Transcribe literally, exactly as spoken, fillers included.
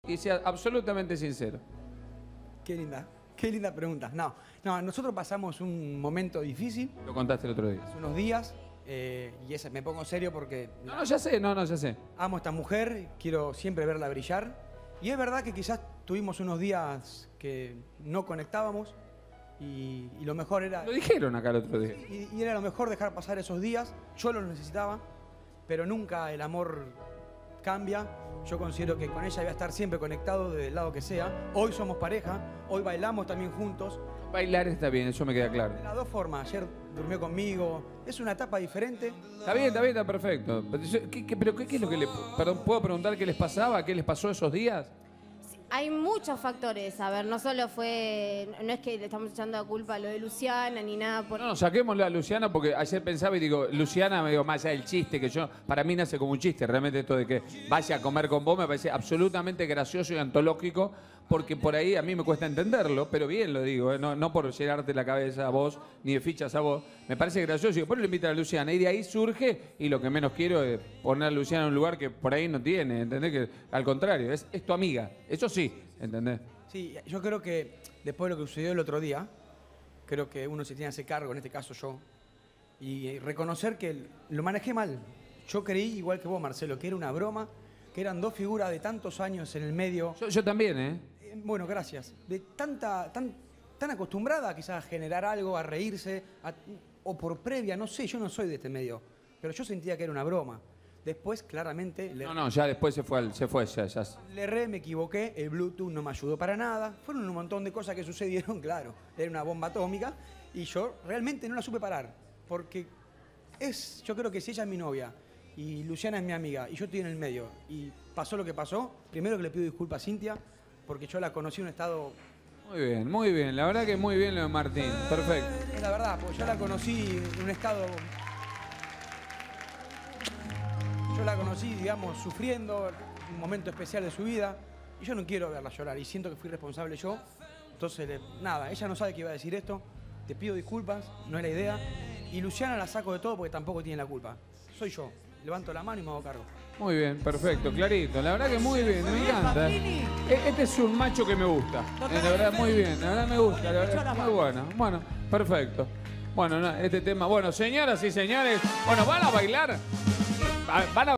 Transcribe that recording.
y sea absolutamente sincero. Qué linda, qué linda pregunta. No, no, nosotros pasamos un momento difícil. Lo contaste el otro día. Hace unos días, eh, y ese, me pongo serio porque No, no, ya sé, no, no, ya sé. amo a esta mujer, quiero siempre verla brillar. Y es verdad que quizás tuvimos unos días que no conectábamos y, y lo mejor era... Lo dijeron acá el otro día. Y, y era lo mejor dejar pasar esos días. Yo los necesitaba, pero nunca el amor cambia. Yo considero que con ella voy a estar siempre conectado desde el lado que sea. Hoy somos pareja, hoy bailamos también juntos. Bailar está bien, eso me queda claro. De las dos formas, ayer durmió conmigo. Es una etapa diferente. Está bien, está bien, está perfecto. Pero, ¿qué, qué, pero qué, qué es lo que le... Perdón, ¿puedo preguntar qué les pasaba? ¿Qué les pasó esos días? Hay muchos factores, a ver, no solo fue, no es que le estamos echando la culpa a lo de Luciana ni nada por... No, no, saquémosle a Luciana porque ayer pensaba y digo, Luciana, me digo, más allá del chiste, que yo, para mí nace como un chiste, realmente esto de que vaya a comer con vos me parece absolutamente gracioso y antológico, porque por ahí a mí me cuesta entenderlo, pero bien lo digo, ¿eh? no, no por llenarte la cabeza a vos, ni de fichas a vos, me parece gracioso, y digo, por eso le invitan a Luciana, y de ahí surge, y lo que menos quiero es poner a Luciana en un lugar que por ahí no tiene, ¿entendés? Que al contrario, es, es tu amiga, eso sí, ¿entendés? Sí, yo creo que después de lo que sucedió el otro día, creo que uno se tiene que hacer cargo, en este caso yo, y reconocer que lo manejé mal. Yo creí, igual que vos, Marcelo, que era una broma, que eran dos figuras de tantos años en el medio. Yo, yo también, ¿eh? Eh, Bueno, gracias. De tanta, tan, tan acostumbrada quizás a generar algo, a reírse, a- o por previa, no sé, yo no soy de este medio, pero yo sentía que era una broma. Después, claramente, le, No, no, ya después se fue, al- se fue, ya, ya. le erré, me equivoqué, el Bluetooth no me ayudó para nada. Fueron un montón de cosas que sucedieron, claro. Era una bomba atómica y yo realmente no la supe parar. Porque es, yo creo que si ella es mi novia y Luciana es mi amiga y yo estoy en el medio y pasó lo que pasó, primero que le pido disculpas a Cintia porque yo la conocí en un estado... Muy bien, muy bien, la verdad que muy bien lo de Martín, perfecto. Es la verdad, porque yo la conocí en un estado... Yo la conocí, digamos, sufriendo, un momento especial de su vida, y yo no quiero verla llorar, y siento que fui responsable yo. Entonces, le- nada, ella no sabe que iba a decir esto, te pido disculpas, no es la idea, y Luciana la saco de todo porque tampoco tiene la culpa. Soy yo, levanto la mano y me hago cargo. Muy bien, perfecto, clarito. La verdad que muy bien, me encanta. E- Este es un macho que me gusta. Eh, La verdad, muy bien, la verdad me gusta, la verdad, muy bueno. Bueno, perfecto. Bueno, no, este tema, bueno, señoras y señores, bueno, ¿van a bailar? ¿Van a